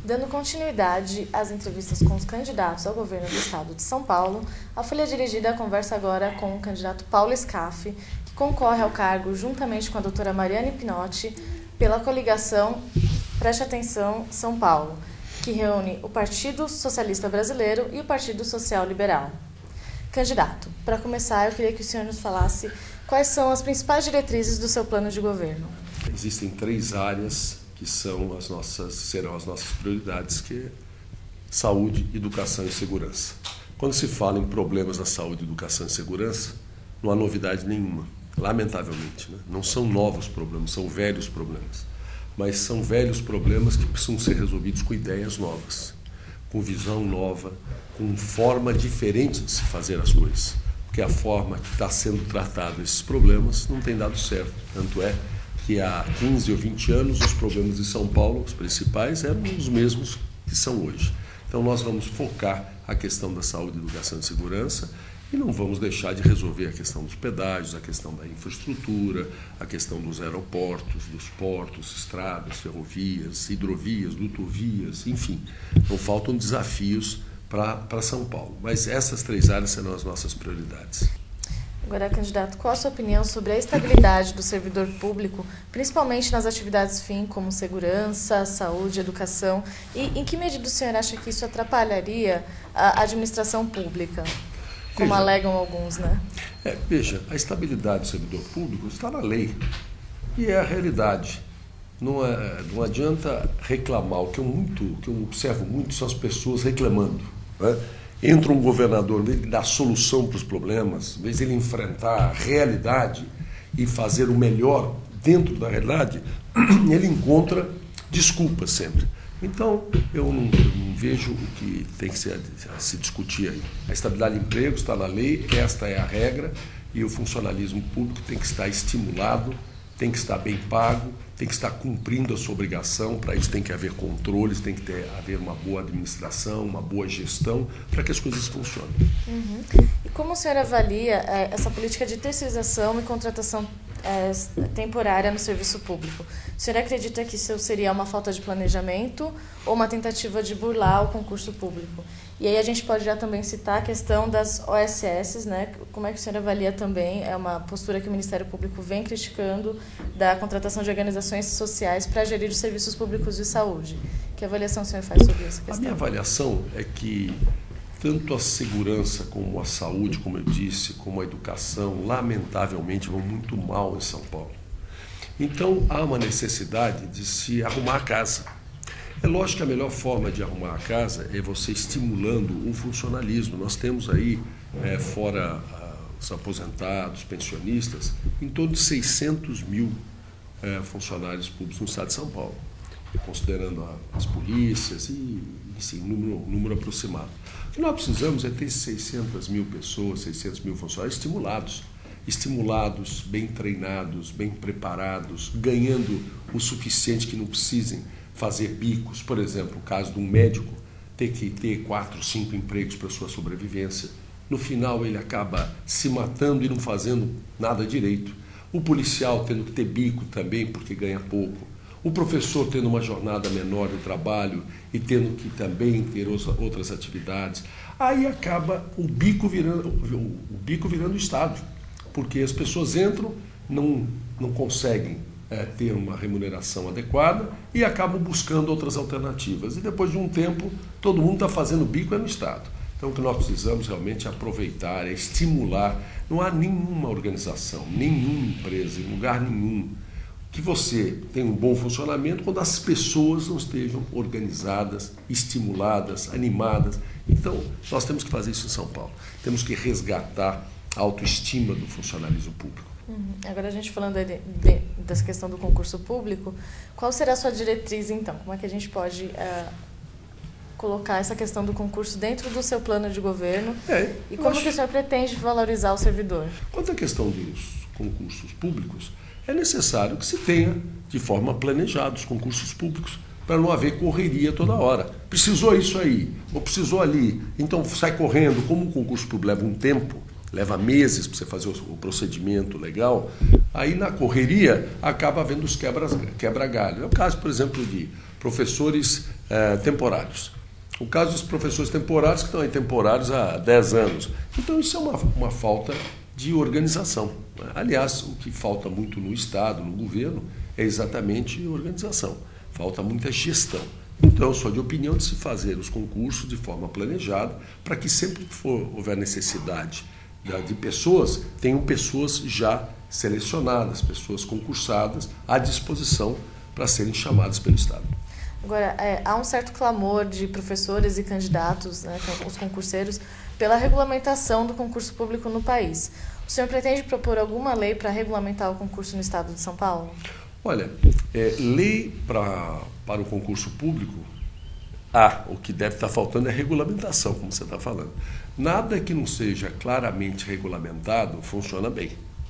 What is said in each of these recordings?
Dando continuidade às entrevistas com os candidatos ao governo do estado de São Paulo, a Folha Dirigida conversa agora com o candidato Paulo Scaff, que concorre ao cargo juntamente com a doutora Mariane Pinotti pela coligação Preste Atenção São Paulo, que reúne o Partido Socialista Brasileiro e o Partido Social Liberal. Candidato, para começar, eu queria que o senhor nos falasse quais são as principais diretrizes do seu plano de governo. Existem 3 áreas que serão as nossas prioridades, que é saúde, educação e segurança. Quando se fala em problemas na saúde, educação e segurança, não há novidade nenhuma, lamentavelmente, né? Não são novos problemas, são velhos problemas. Mas são velhos problemas que precisam ser resolvidos com ideias novas, com visão nova, com forma diferente de se fazer as coisas. Porque a forma que está sendo tratado esses problemas não tem dado certo. Tanto é que há 15 ou 20 anos os problemas de São Paulo, os principais, eram os mesmos que são hoje. Então nós vamos focar a questão da saúde, educação e segurança e não vamos deixar de resolver a questão dos pedágios, a questão da infraestrutura, a questão dos aeroportos, dos portos, estradas, ferrovias, hidrovias, dutovias, enfim. Não faltam desafios para São Paulo, mas essas 3 áreas serão as nossas prioridades. Agora, candidato, qual a sua opinião sobre a estabilidade do servidor público, principalmente nas atividades fim, como segurança, saúde, educação, e em que medida o senhor acha que isso atrapalharia a administração pública, como alegam alguns, né? Veja, a estabilidade do servidor público está na lei e é a realidade. Não adianta reclamar. O que eu observo muito são as pessoas reclamando, né? Entra um governador, em vez de dar solução para os problemas, em vez de ele enfrentar a realidade e fazer o melhor dentro da realidade, ele encontra desculpas sempre. Então, eu não vejo o que tem que se discutir aí. A estabilidade de emprego está na lei, esta é a regra, e o funcionalismo público tem que estar estimulado, tem que estar bem pago, tem que estar cumprindo a sua obrigação. Para isso tem que haver controles, tem que haver uma boa administração, uma boa gestão, para que as coisas funcionem. Uhum. E como o senhor avalia essa política de terceirização e contratação temporária no serviço público? O senhor acredita que isso seria uma falta de planejamento ou uma tentativa de burlar o concurso público? E aí a gente pode já também citar a questão das OSS, né? Como é que o senhor avalia também? É uma postura que o Ministério Público vem criticando da contratação de organizações sociais para gerir os serviços públicos de saúde. Que avaliação o senhor faz sobre essa questão? A minha avaliação é que tanto a segurança como a saúde, como eu disse, como a educação, lamentavelmente vão muito mal em São Paulo. Então há uma necessidade de se arrumar a casa. É lógico que a melhor forma de arrumar a casa é você estimulando o funcionalismo. Nós temos aí, fora os aposentados, pensionistas, em torno de 600 mil funcionários públicos no estado de São Paulo, considerando as polícias e, enfim, número aproximado. O que nós precisamos é ter 600 mil pessoas, 600 mil funcionários estimulados, bem treinados, bem preparados, ganhando o suficiente que não precisem fazer bicos. Por exemplo, o caso de um médico ter que ter 4, 5 empregos para sua sobrevivência. No final ele acaba se matando e não fazendo nada direito. O policial tendo que ter bico também porque ganha pouco. O professor tendo uma jornada menor de trabalho e tendo que também ter outras atividades. Aí acaba o bico virando Estado, porque as pessoas entram, não conseguem ter uma remuneração adequada e acabam buscando outras alternativas. E depois de um tempo, todo mundo está fazendo bico no Estado. Então o que nós precisamos realmente é aproveitar, é estimular. Não há nenhuma organização, nenhuma empresa, em lugar nenhum, que você tenha um bom funcionamento quando as pessoas não estejam organizadas, estimuladas, animadas. Então, nós temos que fazer isso em São Paulo. Temos que resgatar a autoestima do funcionalismo público. Agora, a gente falando dessa questão do concurso público, qual será a sua diretriz, então? Como é que a gente pode colocar essa questão do concurso dentro do seu plano de governo? E como que o senhor pretende valorizar o servidor? Quanto à questão dos concursos públicos, é necessário que se tenha de forma planejada os concursos públicos, para não haver correria toda hora. Precisou isso aí, ou precisou ali, então sai correndo. Como o concurso público leva um tempo, leva meses para você fazer o procedimento legal, aí na correria acaba havendo os quebra-galho. É o caso, por exemplo, de professores temporários. O caso dos professores temporários que estão aí temporários há 10 anos. Então isso é uma falta de organização. Aliás, o que falta muito no Estado, no governo, é exatamente organização. Falta muita gestão. Então, eu sou de opinião de se fazer os concursos de forma planejada, para que sempre que houver necessidade de pessoas, tenham pessoas já selecionadas, pessoas concursadas à disposição para serem chamadas pelo Estado. Agora, há um certo clamor de professores e candidatos, né, os concurseiros, pela regulamentação do concurso público no país. O senhor pretende propor alguma lei para regulamentar o concurso no Estado de São Paulo? Olha, lei para o concurso público, o que deve estar faltando é regulamentação, como você está falando. Nada que não seja claramente regulamentado funciona bem.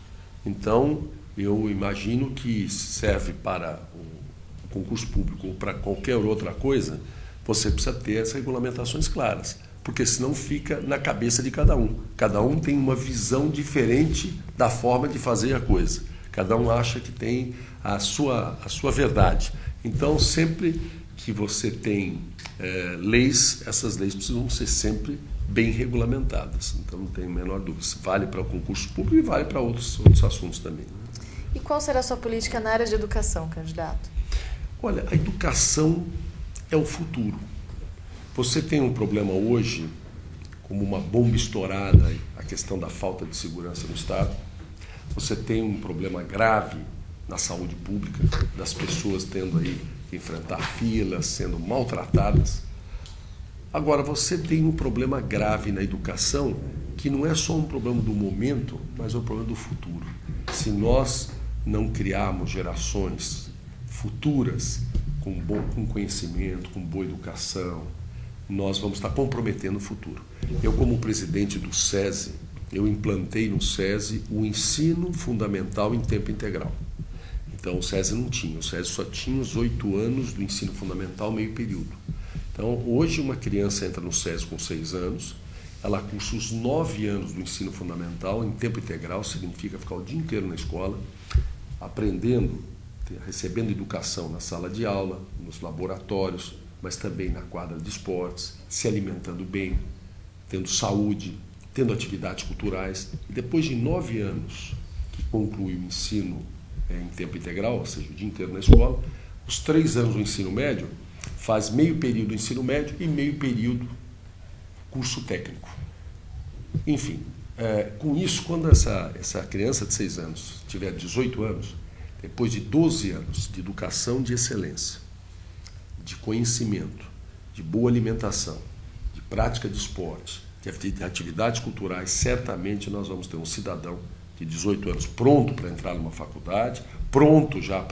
Então, eu imagino que serve para o concurso público ou para qualquer outra coisa, você precisa ter as regulamentações claras, porque senão fica na cabeça de cada um. Cada um tem uma visão diferente da forma de fazer a coisa. Cada um acha que tem a sua verdade. Então, sempre que você tem leis, essas leis precisam ser sempre bem regulamentadas. Então, não tem a menor dúvida. Isso vale para o concurso público e vale para outros assuntos também. E qual será a sua política na área de educação, candidato? Olha, a educação é o futuro. Você tem um problema hoje, como uma bomba estourada, a questão da falta de segurança no Estado. Você tem um problema grave na saúde pública, das pessoas tendo aí que enfrentar filas, sendo maltratadas. Agora, você tem um problema grave na educação, que não é só um problema do momento, mas é um problema do futuro. Se nós não criarmos gerações futuras com conhecimento, com boa educação, nós vamos estar comprometendo o futuro. Eu, como presidente do SESI, eu implantei no SESI o ensino fundamental em tempo integral. Então, o SESI não tinha. O SESI só tinha os 8 anos do ensino fundamental meio período. Então, hoje, uma criança entra no SESI com 6 anos, ela cursa os 9 anos do ensino fundamental em tempo integral, significa ficar o dia inteiro na escola, aprendendo, recebendo educação na sala de aula, nos laboratórios, mas também na quadra de esportes, se alimentando bem, tendo saúde, tendo atividades culturais. E depois de 9 anos que conclui o ensino em tempo integral, ou seja, o dia inteiro na escola, os 3 anos do ensino médio, faz meio período do ensino médio e meio período curso técnico. Enfim, com isso, quando essa criança de 6 anos tiver 18 anos, depois de 12 anos de educação de excelência, de conhecimento, de boa alimentação, de prática de esporte, de atividades culturais, certamente nós vamos ter um cidadão de 18 anos pronto para entrar numa faculdade, pronto já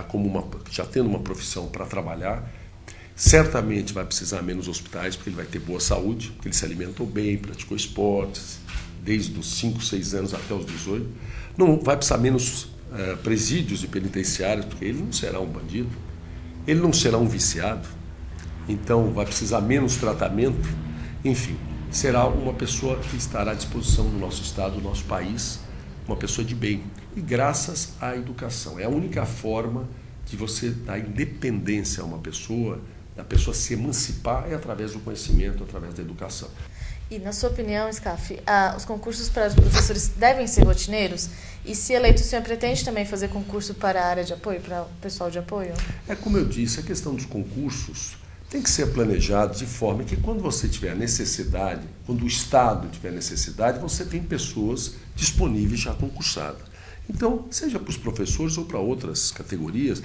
tendo uma profissão para trabalhar. Certamente vai precisar menos hospitais, porque ele vai ter boa saúde, porque ele se alimentou bem, praticou esportes, desde os 5, 6 anos até os 18. Não vai precisar menos presídios e penitenciários, porque ele não será um bandido, ele não será um viciado, então vai precisar menos tratamento, enfim, será uma pessoa que estará à disposição do nosso Estado, do nosso país, uma pessoa de bem. E graças à educação, é a única forma de você dar independência a uma pessoa, da pessoa se emancipar, é através do conhecimento, através da educação. E, na sua opinião, Scaff, os concursos para os professores devem ser rotineiros? E, se eleito, o senhor pretende também fazer concurso para a área de apoio, para o pessoal de apoio? Como eu disse, a questão dos concursos tem que ser planejado de forma que, quando você tiver necessidade, quando o Estado tiver necessidade, você tem pessoas disponíveis já concursadas. Então, seja para os professores ou para outras categorias,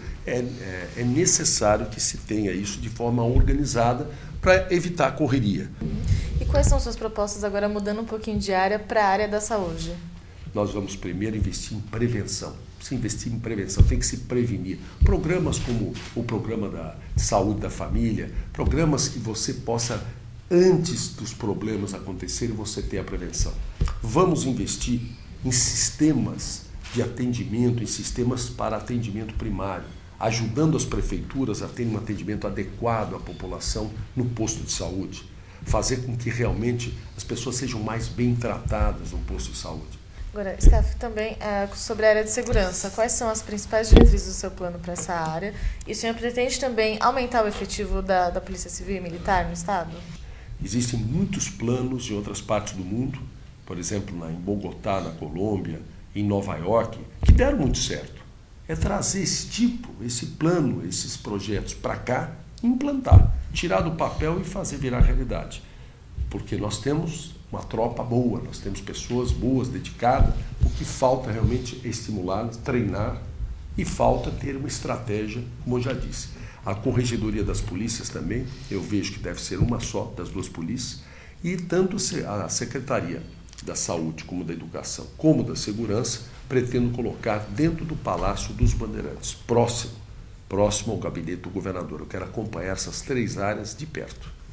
é necessário que se tenha isso de forma organizada para evitar a correria. E quais são suas propostas, agora mudando um pouquinho de área, para a área da saúde? Nós vamos primeiro investir em prevenção. Se investir em prevenção, tem que se prevenir. Programas como o programa da saúde da família, programas que você possa, antes dos problemas acontecerem, você ter a prevenção. Vamos investir em sistemas de atendimento, em sistemas para atendimento primário, ajudando as prefeituras a terem um atendimento adequado à população no posto de saúde, fazer com que realmente as pessoas sejam mais bem tratadas no posto de saúde. Agora, Scaf, também sobre a área de segurança, quais são as principais diretrizes do seu plano para essa área? E o senhor pretende também aumentar o efetivo da Polícia Civil e Militar no Estado? Existem muitos planos em outras partes do mundo, por exemplo, em Bogotá, na Colômbia, em Nova York, que deram muito certo. É trazer esse plano, esses projetos para cá, implantar, tirar do papel e fazer virar realidade. Porque nós temos uma tropa boa, nós temos pessoas boas, dedicadas, o que falta realmente é estimulá-las, treinar, e falta ter uma estratégia, como eu já disse. A corregedoria das polícias também, eu vejo que deve ser uma só, das duas polícias, e tanto a Secretaria da Saúde, como da Educação, como da Segurança, pretendo colocar dentro do Palácio dos Bandeirantes, próximo ao gabinete do governador. Eu quero acompanhar essas 3 áreas de perto.